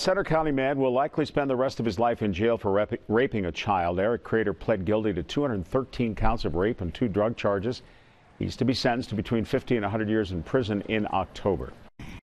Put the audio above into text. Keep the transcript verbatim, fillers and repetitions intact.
Center County man will likely spend the rest of his life in jail for rap raping a child. Eric Crader pled guilty to two hundred thirteen counts of rape and two drug charges. He's to be sentenced to between fifty and one hundred years in prison in October.